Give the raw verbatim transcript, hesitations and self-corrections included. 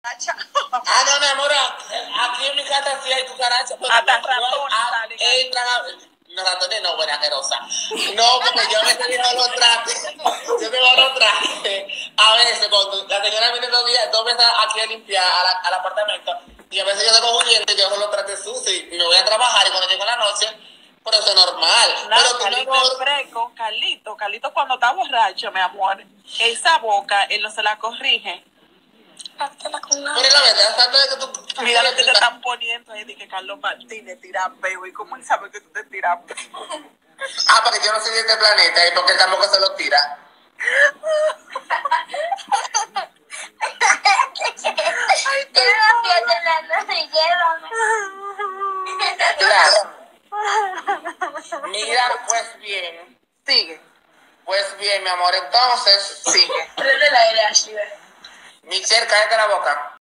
Ah, no, mi amor, aquí en mi casa sí hay cucarachas. Hasta ratones salen. Entran a... No, ratones no, buena asquerosa. No, porque yo a veces dejo los trastes. Yo dejo los trastes. A veces, cuando la señora viene dos, días, dos veces aquí a limpiar a la, al apartamento, y a veces yo dejo huyendo y dejo los trastes sucios y me voy a trabajar y cuando llego en la noche, por eso es normal. No, pero Carlito no... es fresco, Carlito, Carlito cuando está borracho, mi amor, esa boca, él no se la corrige. Pero la verdad, tanto de que tú... Mira lo que te están poniendo ahí, de que Carlos Martínez tira peo. ¿Y cómo él sabe que tú te tiras peo? Ah, porque yo no soy de este planeta y porque él tampoco se lo tira. Ay, te Claro. Mira, pues bien. Sigue. Pues bien, mi amor, entonces, sigue. Prende el aire, Ashley. Michelle, cállate la boca.